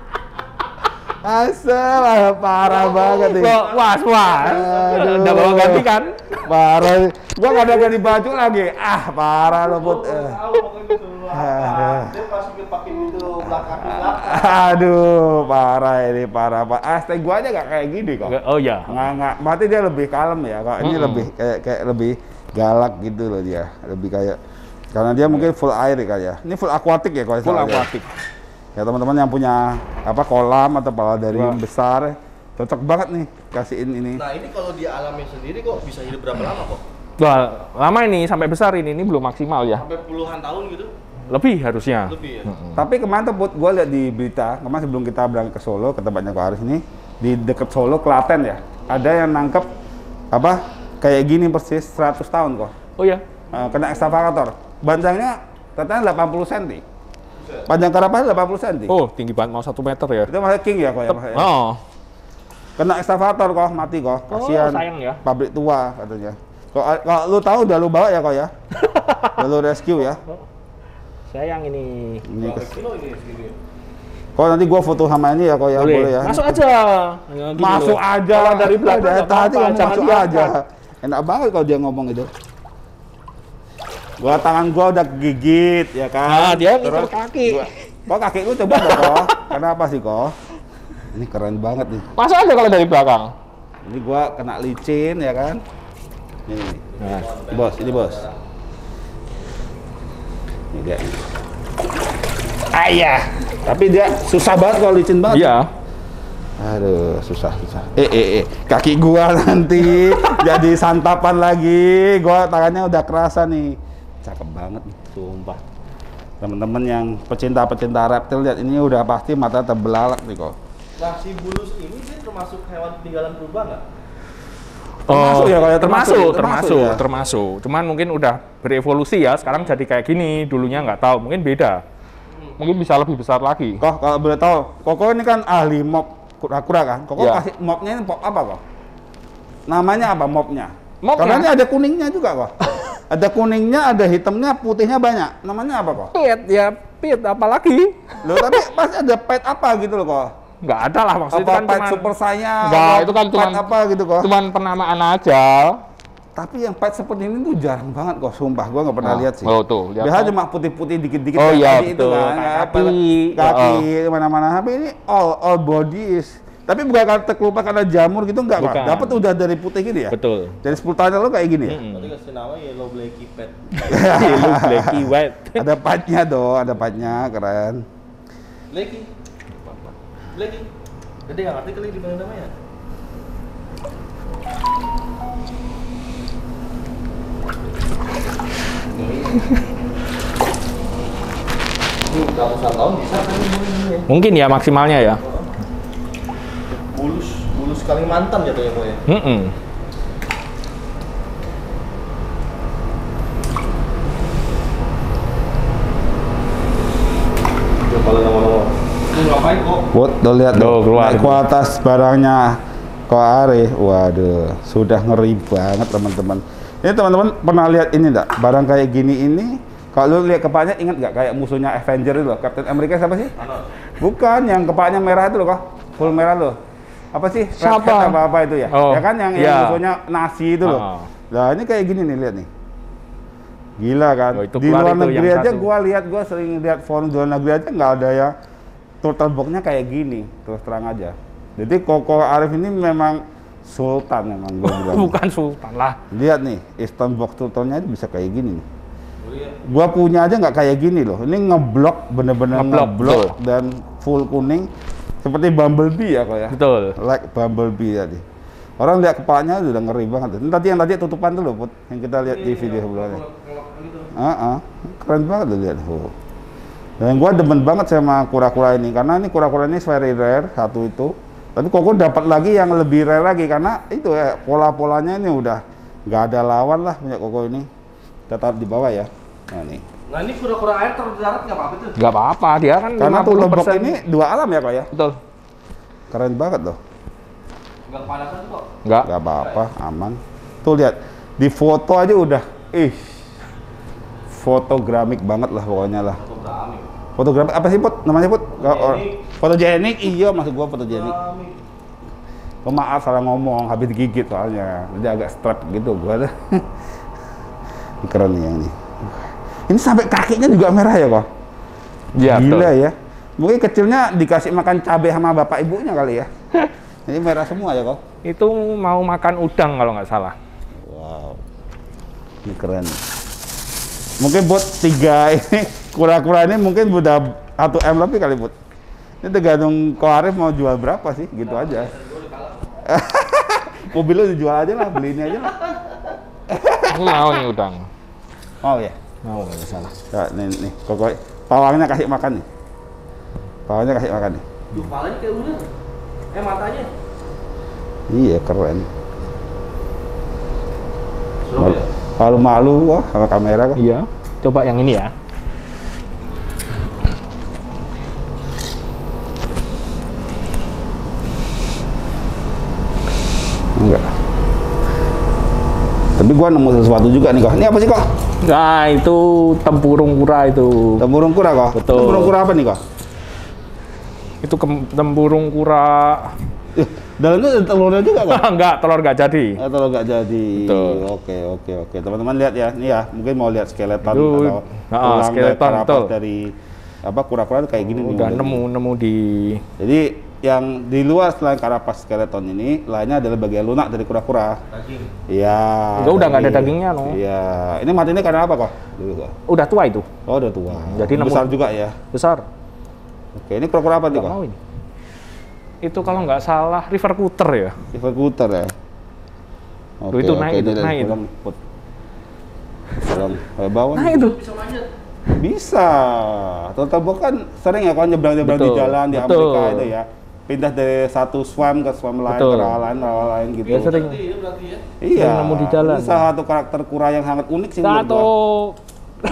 Asem, ah, parah banget nih. Kok was was. Aduh. Udah bawa ganti kan? Parah. Gua nggak ada ganti baju lagi. Ah, parah lo Put. Eh. Tahu pokoknya gitu. Aduh. Dia pasti pakai itu belakang belakang. Aduh, parah ini, parah pak. Ah, stay gua aja nggak kayak gini kok. Oh ya. Nggak nggak. Berarti dia lebih kalem ya. Kok ini Mm-mm. lebih kayak kayak lebih galak gitu loh dia. Lebih kayak karena dia mungkin full air kali ya. Ini full aquatic ya kalau Full salah ya? aquatic. Ya teman-teman yang punya apa kolam atau paladarium Wah. besar, cocok banget nih kasihin ini. Nah ini kalau di alamnya sendiri kok bisa hidup berapa lama kok? Wah, lama ini sampai besar ini, ini belum maksimal ya. Sampai puluhan tahun gitu? Lebih harusnya. Lebih ya? Mm-mm. Tapi kemarin tuh Put, gue lihat di berita, kemarin sebelum kita berangkat ke Solo, ke tempatnya Ko Aris ini, di deket Solo, Klaten ya, ada yang nangkep apa kayak gini persis seratus tahun kok, Oh ya. uh, kena ekskavator. Panjangnya katanya delapan puluh sentimeter. Panjang karapannya delapan puluh sentimeter. Oh, tinggi banget mau satu meter ya. Itu masih king ya kok ya? Tep- maksudnya? Oh. Kena ekskavator kok, mati kok. Kasihan. sayang ya. Pabrik tua katanya. Kalau kalau lu tahu udah lu bawa ya kok ya? Udah lu rescue ya? Sayang ini. Ini Berapa kes- kilo ini segini? Kok nanti gua foto sama ini ya kok ya? Boleh. Boleh ya? Masuk aja. Ya, gini Masuk loh. aja. Kalau dari belakang Dari nggak tadi apa-apa, ngomong jangan masuk diangkat. aja. Enak banget kalau dia ngomong itu. Gua tangan gua udah gigit ya kan. Ah, dia ngincer Terus kaki. gua- Kok kaki lu coba dong kok. Kenapa sih kok? Ini keren banget nih. Masuk aja kalau dari belakang. Ini gua kena licin ya kan. Ini, nih. Nah. Ini bos, ini bos. Ini dia. Ayah. Tapi dia susah banget kalau licin banget. Iya. Aduh, susah, susah. Eh, eh, eh, kaki gua nanti jadi santapan lagi. Gua tangannya udah kerasa nih. Cakep banget nih, sumpah. Teman-teman yang pecinta-pecinta reptil lihat ini udah pasti mata terbelalak nih kok. Nah si bulus ini sih termasuk hewan peninggalan purba nggak? Termasuk ya, kalau ya, termasuk, termasuk, termasuk termasuk, ya. termasuk. Cuman mungkin udah berevolusi ya. Sekarang jadi kayak gini. Dulunya nggak tahu, mungkin beda. Mungkin bisa lebih besar lagi. Kok kalau boleh tahu, Koko ini kan ahli mop kura-kura kan? Koko Ya. kasih mopnya ini mop apa kok? Namanya apa mopnya? Mopnya? Karena ini ada kuningnya juga kok. Ada kuningnya, ada hitamnya, putihnya banyak. Namanya apa kok? Pit ya, pit apalagi? Loh tapi pasti ada pet apa gitu loh kok? Nggak ada lah maksudnya Apa kan pet cuman, super sayang? Nggak, apa itu kan pet cuman- apa gitu kok? cuman penamaan aja. Tapi yang pet seperti ini tuh jarang banget kok, sumpah gua nggak pernah Nah, lihat sih. oh, tuh, lihat Biasanya kan? cuma putih-putih dikit-dikit Oh, kayak iya, tadi itu betul. kan, Kayak ya, kaki. kaki Oh. mana-mana. Tapi ini all all body is. Tapi bukan karena terkelupas karena jamur gitu enggak kok. Bukan. Dapat udah dari putih gitu ya. Betul. Dari sepuluh tahun lalu kayak gini ya. Mm-mm. Berarti kasih nama yellow blacky pet. Yellow, blacky, white. Ada patnya dong, ada patnya, keren. Blacky. Blacky. Gede nggak ngerti kali di mana namanya? Ini ratusan tahun bisa kan ini? Mungkin ya maksimalnya ya. Bulus, bulus Kalimantan jatuhnya pokoknya. Mm-mm. Coba kalau nama-nama. Lu ngapain kok? Buat tuh lihat Tuh, tuh, keluar. naik ke atas barangnya Ko Ari. Waduh, sudah ngeri banget teman-teman. Ini teman-teman pernah lihat ini enggak? Barang kayak gini ini kalau lu lihat kepalanya ingat nggak kayak musuhnya Avenger itu loh, Captain America siapa sih? Thanos. Bukan, yang kepalanya merah itu loh kok, full merah loh. apa sih? Siapa? Red Hat apa-apa itu ya? Oh, Ya kan yang, iya. yang musuhnya nasi itu loh. Oh. Nah, ini kayak gini nih, lihat nih. Gila kan? Oh, itu di keluar luar itu negeri yang aja satu. gua lihat, gua sering lihat forum di luar negeri aja nggak ada ya turtle box-nya kayak gini, terus terang aja. Jadi Koko Arif ini memang sultan memang gua bilang. Bukan sultan lah. Lihat nih, Eastern box turtle-nya bisa kayak gini nih. Gua punya aja nggak kayak gini loh. Ini ngeblok, bener-bener Ngeblok, ngeblok betul. dan full kuning seperti Bumblebee ya kok ya. Betul. Like Bumblebee tadi. Orang lihat kepalanya udah ngeri banget. Ini tadi yang tadi tutupan tuh loh, Put, yang kita lihat di video sebelumnya. Ah, keren banget loh lihat. Oh. Dan gua demen banget sama kura-kura ini karena ini kura-kura ini very rare satu itu. Tapi Koko dapat lagi yang lebih rare lagi karena itu ya pola-polanya ini udah nggak ada lawan lah punya Koko ini. Kita taruh di bawah ya. Nah nih. Nah ini kura-kura air terus darat nggak apa-apa tuh? Nggak apa-apa, dia kan Karena tuh lima puluh lebok persen. ini dua alam ya kok ya. Betul. Keren banget loh. Nggak kepanasan kok. Nggak. Gak apa-apa, aman. Tuh lihat, di foto aja udah, ih, fotogramik banget lah pokoknya lah. Fotografi. Fotogramik apa sih Put? Namanya Put? Fotogenik. Fotogenik, iya maksud gua fotogenik. Fotografi. Oh, maaf salah ngomong, habis digigit soalnya. Jadi agak strap gitu gua dah. Ini keren nih yang ini. Ini sampai kakinya juga merah ya kok? Iya, Gila betul. ya. Mungkin kecilnya dikasih makan cabai sama bapak ibunya kali ya. Ini merah semua ya kok? Itu mau makan udang kalau nggak salah. Wow, ini keren. Mungkin buat tiga ini kura-kura ini mungkin udah satu M lebih kali Bud. Ini tergantung Ko Arif mau jual berapa sih, gitu aja. Mobil lu dijual aja lah, beli ini aja lah. Aku mau nih udang. Oh ya, Mau nggak salah. nah, nih, nih, Koko, pawangnya kasih makan nih. Pawangnya kasih makan nih. Duh, palanya kayak ular. Eh matanya. Iya keren. Serem ya? Malu-malu wah sama kamera kok. Iya. Coba yang ini ya. Enggak. Tapi gua nemu sesuatu juga nih kok. Ini apa sih kok? Nah, itu tempurung kura itu. Tempurung kura kok? Betul. Tempurung kura apa nih kok? Itu kem- tempurung kura. Eh, dalamnya ada telurnya juga kok? Enggak, telur nggak jadi. Eh, telur nggak jadi. Betul. Oke oke oke. Teman-teman lihat ya, nih ya. Mungkin mau lihat skeleton Itu, atau nah, tulang skeleton, dari karapas betul. dari apa kura-kura tuh kayak gini nih. Udah modelnya. nemu nemu di. Jadi yang di luar selain karapas skeleton ini, lainnya adalah bagian lunak dari kura-kura. Daging. Iya. Itu udah nggak ada daging. dagingnya, no. Iya. Ini matinya karena apa kok? Dulu kok. Udah tua itu. Oh udah tua. Jadi nemu- besar juga ya. Besar. Oke, ini kura-kura apa nih Nggak kok? mau ini. Itu kalau nggak salah river cooter ya. River Cooter ya. Tuh, itu naik itu, ini dari naik itu. pulang, Put. Pulang ke bawah. Nah nih. itu. Bisa manjat. Bisa. Total Box kan sering ya kalau nyebrang-nyebrang di Betul, jalan di betul. Amerika itu ya. Pindah dari satu swam ke swam lain, Betul. ke rawa lain, rawa lain gitu. Ya, sering. Berarti ya, berarti ya. Iya. sering nemu di jalan. Ini salah satu karakter kura yang sangat unik sih menurut Satu. gua.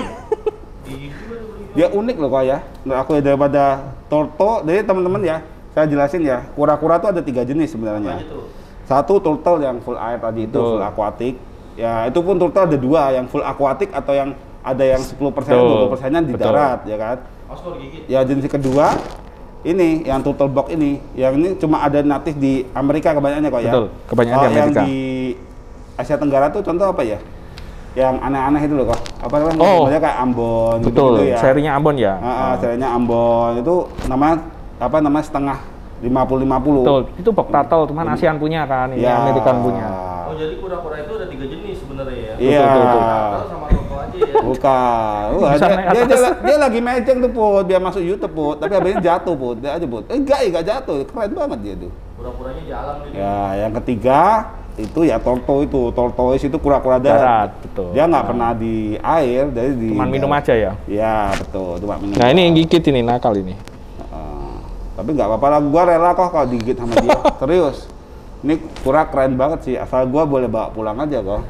Dia unik loh kok ya. Menurut aku ya daripada torto. Jadi teman-teman ya, saya jelasin ya. Kura-kura tuh ada tiga jenis sebenarnya. Apa itu? Satu turtle yang full air tadi itu Betul. full aquatic. Ya itu pun turtle ada dua, yang full aquatic atau yang ada yang sepuluh persen, Betul. dua puluh persen-nya di Betul. darat ya kan. Awas kalau digigit. Ya jenis kedua ini yang turtle box ini, yang ini cuma ada natif di Amerika kebanyakannya kok ya. Betul, kebanyakan Kalau di Amerika. Yang di Asia Tenggara tuh contoh apa ya? Yang aneh-aneh itu loh kok. Apa namanya? Oh. Namanya kayak Ambon Betul. gitu, ya. Serinya Ambon ya. Ah, ah, serinya Ambon itu namanya apa namanya setengah lima puluh lima puluh. Betul. Itu box turtle, cuman ASEAN punya kan, ini Ya. American punya. Oh jadi kura-kura itu ada tiga jenis sebenarnya ya. Iya. Betul, betul, Turtle sama toto aja ya. Bukan. Wah, Bisa dia, naik dia, atas. dia, dia lagi mejeng tuh Put, dia masuk YouTube Put, tapi abisnya jatuh Put, dia aja Put. Eh, enggak, enggak jatuh, keren banget dia tuh. Kura-kuranya jalan gitu. Ya, yang ketiga itu ya tortoise itu, tortoise itu kura-kura darat. Darat, betul. Dia nggak Nah. pernah di air, jadi di. Cuman minum aja ya. Ya betul, cuma minum. Nah, ini yang gigit ini nakal ini. Heeh. Tapi nggak apa-apa lah, gua rela kok kalau digigit sama dia. Serius. Ini kura keren banget sih, asal gua boleh bawa pulang aja kok.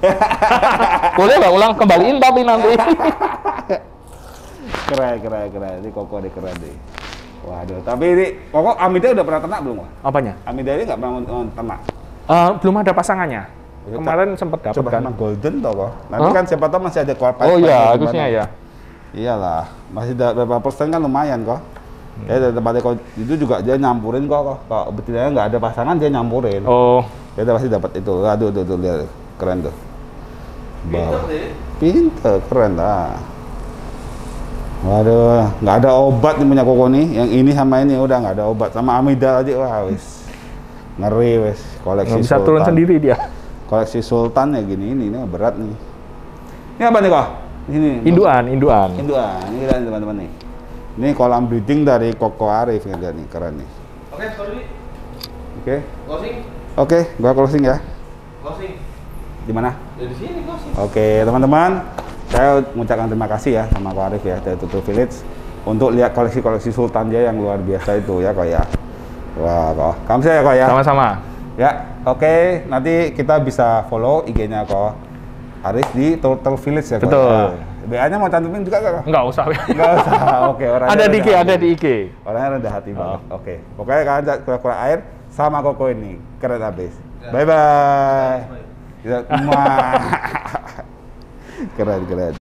Boleh nggak ulang kembaliin tapi nanti. Keren, keren, keren. Ini Koko deh keren deh. Waduh, tapi ini Koko Amida udah pernah ternak belum? Kok? Apanya? Amida ini nggak pernah uh, ternak. Eh, belum ada pasangannya. Ya, Kemarin sempat dapat Coba kan. sama golden toh kok. Nanti Hah? kan siapa tahu masih ada kualitas. Oh iya, harusnya ya. Iyalah, masih ada berapa persen kan lumayan kok. Hmm. Ya tempatnya kok itu juga dia nyampurin kok, kalau betilanya nggak ada pasangan dia nyampurin. Oh. Dia pasti dapat itu. Aduh, tuh, tuh, lihat keren tuh. Pinter deh. Pinter, keren lah. Waduh, nggak ada obat nih punya Koko nih. Yang ini sama ini udah nggak ada obat. Sama Amida aja, wah wis ngeri wis. Koleksi Nggak bisa Sultan. turun sendiri dia. Koleksi Sultan ya gini ini, ini berat nih. Ini apa nih kok? Ini. Induan, induan. Induan. Ini lihat teman-teman nih. Ini kolam breeding dari Koko Arif nih, lihat nih, keren nih. Oke, sorry. Oke. Closing. Oke, gua closing ya. Closing. Di mana? Dari sini closing. Oke, teman-teman, saya mengucapkan terima kasih ya sama Ko Arif ya dari Tutul Village untuk lihat koleksi-koleksi Sultan dia yang luar biasa itu ya kok ya. Wah, kok. Kamsahamnida ya kok ya. Sama-sama. Ya, oke, nanti kita bisa follow I G-nya Ko Arif di Tutul Village ya. Ko, Betul. ya. B A-nya mau cantumin juga kok? Enggak usah. Enggak usah. Oke, orangnya Ada di I G, rendah ada hati. di I G. Orangnya rendah hati Oh. banget. Oke. Pokoknya kalian kura-kura air sama Koko ini keren habis. Bye bye. Kita keren keren.